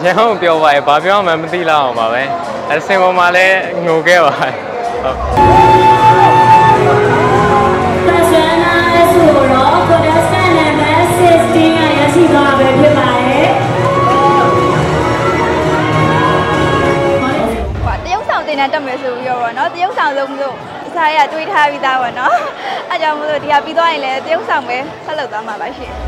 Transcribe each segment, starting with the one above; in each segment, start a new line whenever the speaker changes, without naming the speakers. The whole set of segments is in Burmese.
ရန်ကုန်ပြောပါရဲ့ဘာပြောမှမသိလောက်အောင်ပါပဲအဲစင်ပေါ်မှာလည်းငိုခဲ့ပါဟုတ်
တင်တက်မယ်ဆိုပြီးတော့ဗောနော်တရုတ်ဆောင်ဆုံးလို့အစားရတွေးထားပြီးသားဗောနော်အဲကြောင့်မို့လို့ဒီဟာပြီးသွားရင်လည်းတရုတ်ဆောင်ပဲဆက်လုပ်သွားမှာပါရှင်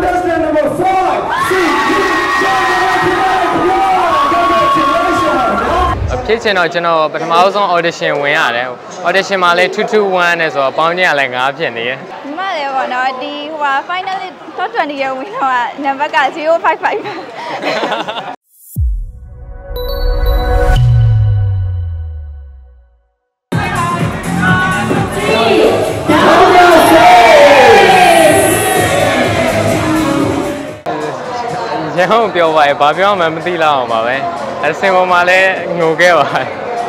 ဖြစ်ချင်တော့ကျွန်တော်ပထမဆုံး audition ဝင်ရတယ် audition မှာလည်း221နဲ့ဆိုတော့ပေါင်းချင်းကလည်း9ဖြစ်နေရ
ဒီမှာလည်းဗောနော်ဒီဟို finally top 20 ရဲ့ဝင်တော့နံပါတ်က055
ရန်ကုန်ပြောပါရဲ့ဘာပြောမှမသိလောက်အောင်ပါပဲအဲစင်ပေါ်မှာလည်းငိုခဲ့ပါဟုတ်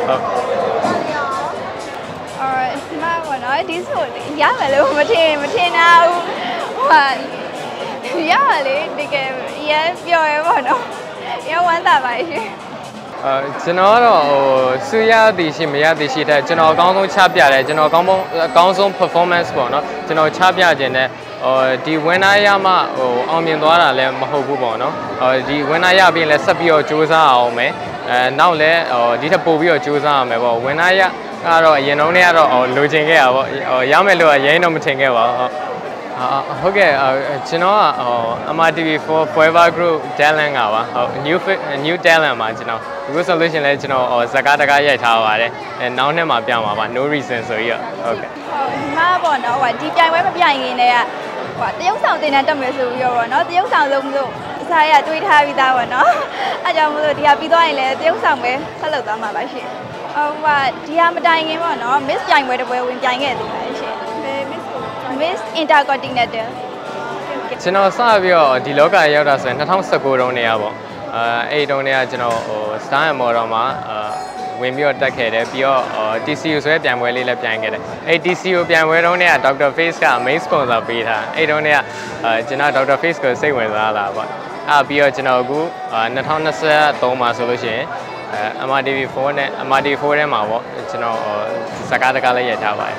ဒီမှာဗောနော်ဒီဆိုရမယ်လို့မထင်တာဘူးဟိုရပါလေတကယ်ရပြောရဲဗောနော်ရဝမ်းသာပါရှင်
ကျွန်တော်ကတော့ဟိုစူရသည်ရှိမရသည်ရှိတဲ့ကျွန်တော်အကောင်းဆုံးချပြတယ်ကျွန်တော်အကောင်းဆုံး performance ပေါ့နော်ကျွန်တော်ချပြခြင်းနဲ့ဒီဝင်းနာရမှဟိုအောင်မြင်သွားတာလည်းမဟုတ်ဘူးပေါ့နော်ဒီဝင်းနာရပြီးရင်လည်းဆက်ပြီးတော့စူးစမ်းအောင်မယ်နောက်လည်းဒီထက်ပိုပြီးတော့စူးစမ်းရမယ်ပေါ့ဝင်းနာရကတော့အရင်တုန်းကကတော့လိုချင်ခဲ့တာပေါ့ရမယ်လို့အရင်တော့မထင်ခဲ့ပါဘူးဟုတ်ကဲ့ကျွန်တော်ကMRTV4 Forever Group Talent ကပါဟုတ် new talent မှာကျွန်တော်အခုဆိုလို့ရှိရင်လည်းကျွန်တော်ဇကားတကားရိုက်ထားပါတယ်နောက်နှစ်မှာပြမှာပါ no reason ဆိုပြီးတော့ဟုတ်ကဲ့
ဒီမှာပေါ့နော်ဟိုဒီပြိုင်ပွဲမပြိုင်ခင်တည်းကဟိုတရုတ်ဆောင်တင်တက်မယ်ဆိုပြီးတော့ဗောနော်တရုတ်ဆောင်ဆုံးလို့အစားရတွေးထားပြီးသားဗောနော်အဲကြောင့်မို့လို့ဒီဟာပြီးသွားရင်လည်းတရုတ်ဆောင်ပဲဆက်လုပ်သွားမှာပါရှင်ဟိုဒီဟာမတိုင်ခင်ဗောနော် Miss ပြိုင်ပွဲတစ်ပွဲဝင်ပြိုင်ခဲ့သေးတယ်ရှင်Miss Intercontinental
ကျွန်တော်စပြီးတော့ဒီလောကရောက်တာဆိုရင်2019တုန်းနေရပေါ့အဲ့တုန်းကကျွန်တော်ဟို Star and Model မှာဝင်ပြီးတော့တက်ခဲ့တယ်ပြီးတော့ TCU ဆိုတဲ့ပြိုင်ပွဲလေးလည်းပြိုင်ခဲ့တယ်အဲ့ TCU ပြိုင်ပွဲတုန်းက DR.FACE က main sponsor ပေးထားအဲ့တုန်းကကျွန်တော် DR.FACE ကိုစိတ်ဝင်စားလာပေါ့ပြီးတော့ကျွန်တော်အခု2023မှာဆိုလို့ရှိရင်MRTV4 နဲ့ MRTV4 ထဲမှာပေါ့ကျွန်တော်စကားတကားလေးရထားပါတယ်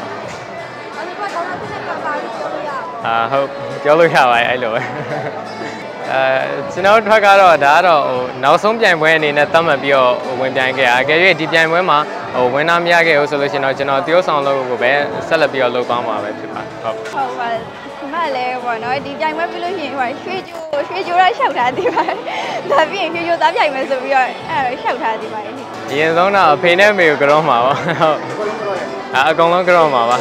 ဟုတ်ပြောလို့ရပါတယ်အဲ့လိုပဲကျွန်တော်ထွက်ကတော့ဒါကတော့ဟိုနောက်ဆုံးပြိုင်ပွဲအနေနဲ့သတ်မှတ်ပြီးတော့ဝင်ပြိုင်ခဲ့တာအကယ်၍ဒီပြိုင်ပွဲမှာဟိုဝင်မရခဲ့ဘူးဆိုလို့ရှိရင်တော့ကျွန်တော်တရုတ်ဆောင်လို့ကိုပဲဆက်လက်ပြီးတော့လုပ်သွားမှာပဲဖြစ်ပါ
ဟုတ်ပါဒီမှာလည်းပေါ့နော်ဒီပြိုင်ပွဲပြီးလို့ရှိရင်ဟိုရွှေကြိုးတော့ရှောက်ထားသေးပါတယ်ဒါပြီးရင်ရွှေကြိုးသားပြိုင်မယ်ဆိုပြီးတော့အဲ့တော့ရှောက်ထားသေးပါတယ်
အရင်ဆုံးတော့အဖေနဲ့မေကိုကြောမှာပါဟုတ်အကုန်လုံးကြောမှာပါ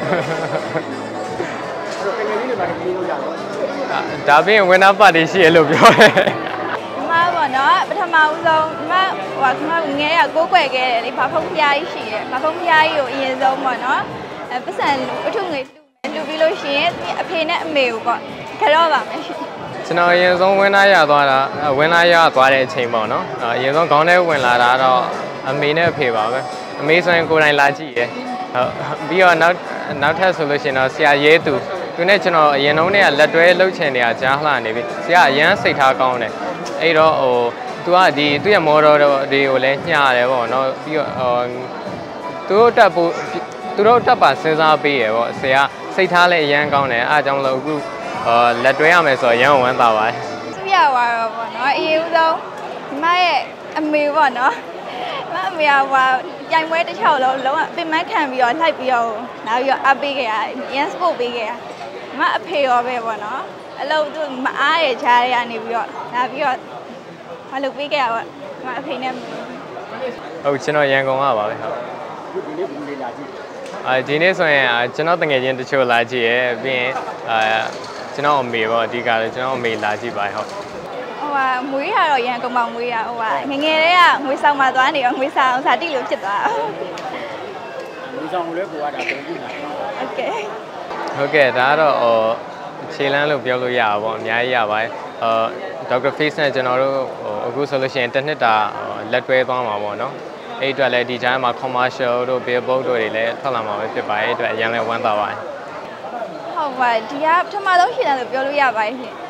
ဒါပြင် winner party ရှိရလို့ပြောတယ်
ဒီမှာပေါ့နော်ပထမဦးဆုံးဒီမှာဟိုကငယ်ရကိုးကွယ်ခဲ့တယ်လေဘာဖုံးဖျားကြီးရှိတယ်ဘာဖုံးဖျားကြီးကိုအရင်ဆုံးပေါ့နော်ပတ်စံပထုငွေလူပြီးလို့ရှိရင်အဖေနဲ့အမေကိုပေါ့ကြောပါမယ်
ကျွန်တော်အရင်ဆုံးwinnerရသွားတာwinnerရသွားတဲ့အချိန်ပေါ့နော်အရင်ဆုံးခေါင်းထဲဝင်လာတာတော့အမေနဲ့အဖေပါပဲအမေဆိုရင်ကိုယ်တိုင်လာကြည့်ရဟုတ်ပြီးတော့နောက်ထပ်ဆိုလို့ရှိရင်တော့ဆရာရဲသူနဲ့ကျွန်တော်အရင်တုန်းကလက်တွဲလှုပ်ချင်နေတာကြားလှနေပြီဆရာအရန်စိတ်ထားကောင်းတယ်အဲ့တော့ဟိုသူကဒီသူ့ရဲ့ model တွေကိုလည်းညှာတယ်ပေါ့နော်ပြီးတော့သူတို့တက်ပါစဉ်းစားပေးရပေါ့ဆရာစိတ်ထားလည်းအရန်ကောင်းတယ်အားကြောင့်လို့အခုလက်တွဲရမယ်ဆိုတော့ရန်ဝမ်းသာပါတယ်
သူရသွားတော့ပေါ့နော်အရင်ဦးဆုံးဒီမရဲ့အမေပေါ့နော်အမေကပြိုင်ပွဲတစ်ချောက်လုံးဝပင်မခံပြီးတော့လိုက်ပြီးတော့လာပြီးတော့အပေးခဲ့ရရန်စပို့ပေးခဲ့ရမအဖေရောပဲပေါ့နော်အလုပ်သူမအားရချားရနေပြီးတော့လာပြီးတော့မလုပ်ပေးခဲ့ရပေါ့မအဖေနဲ့
ဟုတ်ကျွန်တော်ရန်ကုန်ကပါပဲဟုတ်ဒီနေ့ဘူးလေးလာကြည့်ဒီနေ့ဆိုရင်ကျွန်တော်တငယ်ချင်းတချို့လာကြည့်ရပြီးရင်ကျွန်တော်အမေပေါ့အဓိကလည်းကျွန်တော်အမေလာကြည့်ပါဟုတ်
မွေးရတော့ရန်ကုန်မှာမွေးရငငယ်လေးကငွေဆောင်မှာသွားနေတော့ငွေဆောင်ဇာတိလိုဖြစ်သွား
ငွေဆောင်လည်းကိုကတာပုံကြည့်နေတာ
ဟုတ်ကဲ့ဒါကတော့ခြေလမ်းလို့ပြောလို့ရပါပေါ့အများကြီးရပါတယ်DR.FACE နဲ့ကျွန်တော်တို့အခုဆိုလို့ရှိရင်တစ်နှစ်တာလက်တွဲသွားမှာပေါ့နော်အဲ့အတွက်လည်းဒီကြားမှာ commercial တို့ billboard တို့တွေလည်းထွက်လာမှာပဲဖြစ်ပါတယ်အဲ့အတွက်အရင်လည်းဝမ်းသာပါတယ်
ဟုတ်ပါဒီကပထမဆုံးခြေလမ်းလို့ပြောလို့ရပါတယ်ရှင်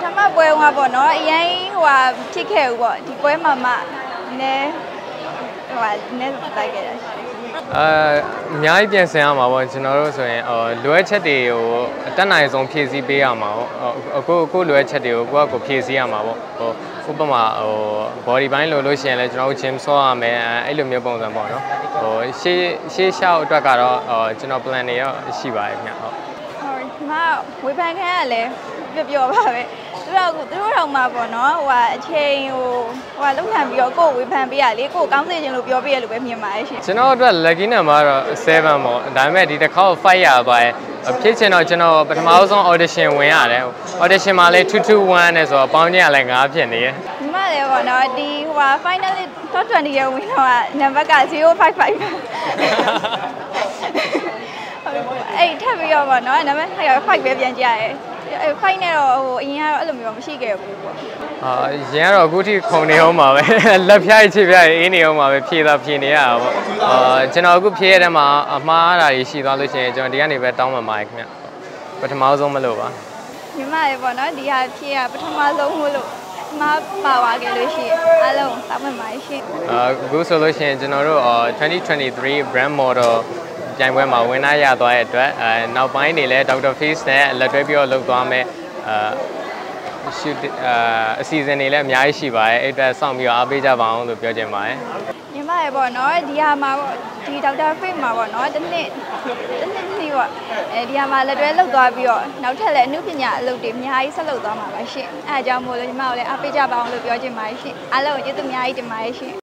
ထမပွဲဟောပေါ့နော်အရင်ဟိုဖြစ်ခဲ့ဘူးပေါ့ဒီပွဲမှာမှနည်းဟိုနည်းတိုက်ခဲ့တာ
အများကြီးပြင်ဆင်ရမှာပေါ့ကျွန်တော်တို့ဆိုရင်လိုအပ်ချက်တွေကိုအတက်နိုင်ဆုံးဖြည့်ဆည်းပေးရမှာပေါ့အခုလိုအပ်ချက်တွေကိုကိုဖြည့်ဆည်းရမှာပေါ့ဥပမာbody ပိုင်းလို့ရှိရင်လည်းကျွန်တော်တို့ gym ဆော့ရမယ်အဲ့လိုမျိုးပုံစံပေါ့နော်ရှေ့ရှောက်အတွက်ကတော့ကျွန်တော် plan တွေရောရှိပါတယ်ခင်ဗျဟုတ်
ဒီမှာဝေဖန်ခံရလဲပြောပါပဲသူတို့တော့မှာပေါ့နော်ဟိုအချိန်ဟိုလုံခံပြီးတော့ကိုယ်ဝေဖန်ပေးရလေကိုယ်ကောင်းစေခြင်းလို့ပြောပေးရလို့ပဲမြင်ပါတယ်ရှင်
ကျွန်တော်အတွက် lucky number တော့7ပေါ့ဒါပေမဲ့ဒီတစ်ခါ5ရသွားရဲ့ဖြစ်ချင်တော့ကျွန်တော်ပထမဆုံး audition ဝင်ရတယ် audition မှာလည်း221နဲ့ဆိုတော့ပေါင်းချင်းကလည်း9ဖြစ်နေရဲ့
ဒီမှာလည်းပေါ့နော်ဒီဟို final top 20ရဝင်တော့နံပါတ်က055အဲ့ထပ်ပြီးတော့ပေါ့နော်နံပါတ်5ပဲပြန်ကြရဲဖိုင်နဲ့တော့ဟိုအရင်ကတော့အဲ့လိုမျိုးမရှိခဲ့ဘူးပေါ့
ရင်ကတော့အခုထိခုံနေအောင်ပါပဲလက်ဖြားချစ်ဖြားအေးနေအောင်ပါပဲဖြည့်နေရတာပေါ့ကျွန်တော်အခုဖြည့်ရတဲ့မှာအမှားအတာတွေရှိသွားလို့ရှိရင်ကျွန်တော်ဒီကနေပဲတောင်းပန်ပါတယ်ခင်ဗျပထမဆုံးမလို့ပါ
ညီမရေပေါ့နော်ဒီဟာဖြည့်ရပထမဆုံးမို့လို့မပါသွားခဲ့လို့ရှိရင်အားလုံးတောင်းပန်ပါတယ်ရှင်
အခုဆိုလို့ရှိရင်ကျွန်တော်တို့2023 brand modelပြိုင်ပွဲမှာဝင်ရသွားတဲ့အတွက်နောက်ပိုင်းနေလဲ DR.FACE နဲ့လက်တွဲပြီးတော့လုပ်သွားမယ်shoot အစီအစဉ်တွေလည်းအများကြီးရှိပါတယ်အဲ့အတွက်စောင့်ပြီးတော့အားပေးကြပါအောင်လို့ပြောချင်ပါတယ်
ညီမရေပေါ့နော်ဒီဟာမှာပေါ့ဒီ DR.FACE မှာပေါ့နော်တစ်နှစ်စီပေါ့ဒီဟာမှာလက်တွဲလုပ်သွားပြီးတော့နောက်ထပ်လည်းအမှုပညာအလုပ်တွေအများကြီးဆက်လုပ်သွားမှာပါရှင်အဲအကြောင်းမို့လို့ညီမတို့လည်းအားပေးကြပါအောင်လို့ပြောချင်ပါတယ်ရှင်အားလုံးကျေးဇူးအများကြီးတင်ပါတယ်ရှင်